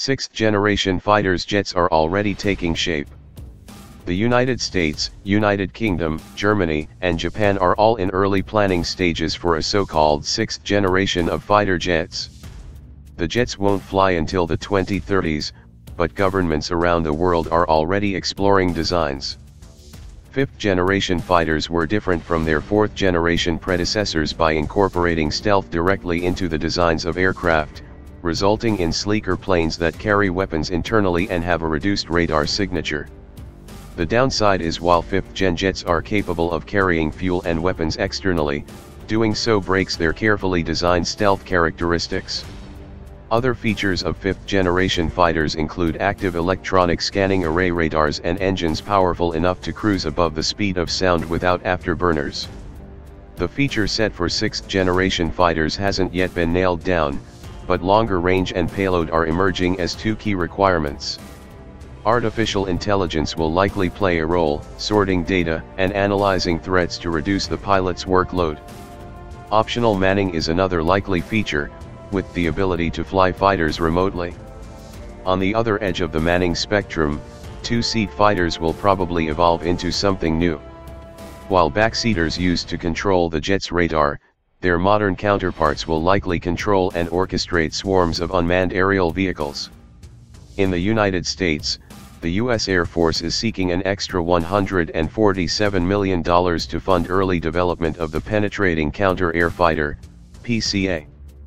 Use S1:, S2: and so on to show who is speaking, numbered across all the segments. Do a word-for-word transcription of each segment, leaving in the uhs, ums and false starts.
S1: Sixth-generation fighters jets are already taking shape. The United States, United Kingdom, Germany, and Japan are all in early planning stages for a so-called sixth generation of fighter jets. The jets won't fly until the twenty thirties, but governments around the world are already exploring designs. Fifth-generation fighters were different from their fourth-generation predecessors by incorporating stealth directly into the designs of aircraft, resulting in sleeker planes that carry weapons internally and have a reduced radar signature. The downside is while fifth-gen jets are capable of carrying fuel and weapons externally, doing so breaks their carefully designed stealth characteristics. Other features of fifth-generation fighters include active electronic scanning array radars and engines powerful enough to cruise above the speed of sound without afterburners. The feature set for sixth-generation fighters hasn't yet been nailed down, but longer range and payload are emerging as two key requirements. Artificial intelligence will likely play a role, sorting data and analyzing threats to reduce the pilot's workload. Optional manning is another likely feature, with the ability to fly fighters remotely. On the other edge of the manning spectrum, two-seat fighters will probably evolve into something new. While backseaters used to control the jet's radar, their modern counterparts will likely control and orchestrate swarms of unmanned aerial vehicles. In the United States, the U S Air Force is seeking an extra one hundred forty-seven million dollars to fund early development of the Penetrating Counter-Air Fighter, P C A.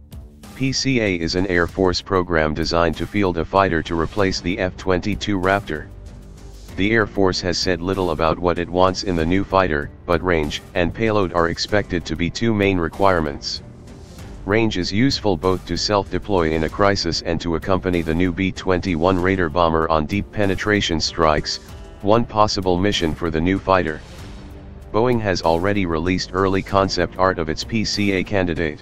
S1: P C A is an Air Force program designed to field a fighter to replace the F twenty-two Raptor. The Air Force has said little about what it wants in the new fighter, but range and payload are expected to be two main requirements. Range is useful both to self-deploy in a crisis and to accompany the new B twenty-one Raider bomber on deep penetration strikes, one possible mission for the new fighter. Boeing has already released early concept art of its P C A candidate.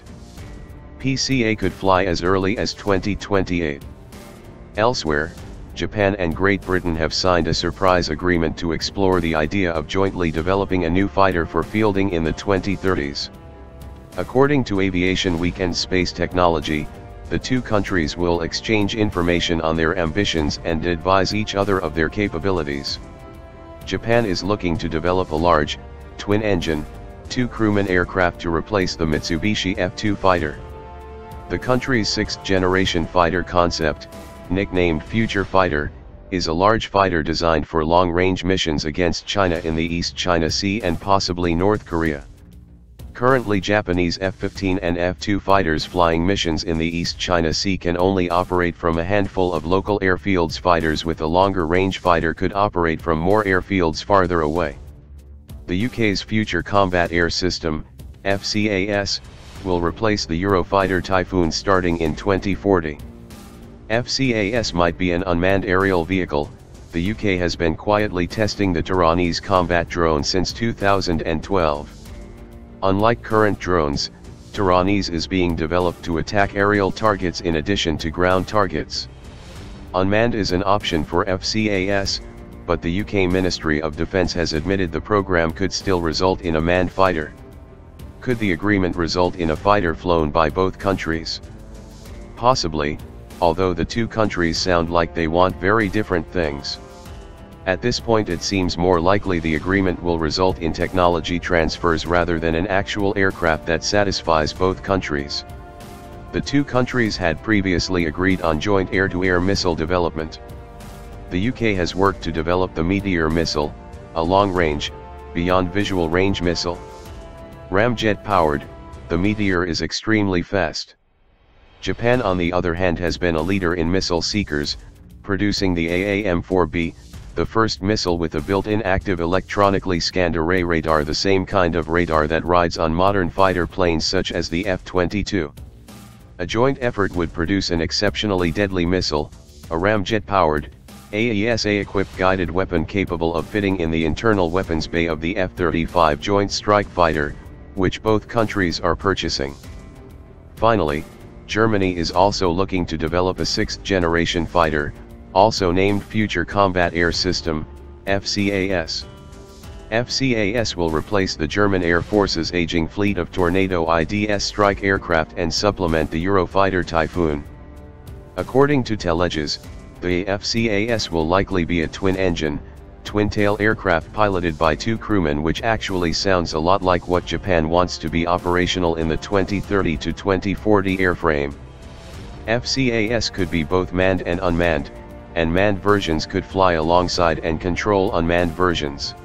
S1: P C A could fly as early as twenty twenty-eight. Elsewhere, Japan and Great Britain have signed a surprise agreement to explore the idea of jointly developing a new fighter for fielding in the twenty thirties. According to Aviation Week and Space Technology, the two countries will exchange information on their ambitions and advise each other of their capabilities. Japan is looking to develop a large, twin-engine, two-crewman aircraft to replace the Mitsubishi F two fighter. The country's sixth-generation fighter concept, nicknamed Future Fighter, is a large fighter designed for long-range missions against China in the East China Sea and possibly North Korea. Currently, Japanese F fifteen and F two fighters flying missions in the East China Sea can only operate from a handful of local airfields. Fighters with a longer range fighter could operate from more airfields farther away. The U K's Future Combat Air System, F C A S, will replace the Eurofighter Typhoon starting in twenty forty. F C A S might be an unmanned aerial vehicle. The U K has been quietly testing the Taranis combat drone since two thousand twelve. Unlike current drones, Taranis is being developed to attack aerial targets in addition to ground targets. Unmanned is an option for F C A S, but the U K Ministry of Defence has admitted the program could still result in a manned fighter. Could the agreement result in a fighter flown by both countries? Possibly, although the two countries sound like they want very different things. At this point, it seems more likely the agreement will result in technology transfers rather than an actual aircraft that satisfies both countries. The two countries had previously agreed on joint air-to-air missile development. The U K has worked to develop the Meteor missile, a long-range, beyond visual range missile. Ramjet-powered, the Meteor is extremely fast. Japan, on the other hand, has been a leader in missile seekers, producing the A A M four B, the first missile with a built-in active electronically scanned array radar, the same kind of radar that rides on modern fighter planes such as the F twenty-two. A joint effort would produce an exceptionally deadly missile, a ramjet-powered, A E S A-equipped guided weapon capable of fitting in the internal weapons bay of the F thirty-five Joint Strike Fighter, which both countries are purchasing. Finally, Germany is also looking to develop a sixth-generation fighter, also named Future Combat Air System, F C A S. F C A S will replace the German Air Force's aging fleet of Tornado I D S strike aircraft and supplement the Eurofighter Typhoon. According to Teleges, the F CAS will likely be a twin-engine, twin-tail aircraft piloted by two crewmen, which actually sounds a lot like what Japan wants to be operational in the twenty thirty to twenty forty airframe. F CAS could be both manned and unmanned, and manned versions could fly alongside and control unmanned versions.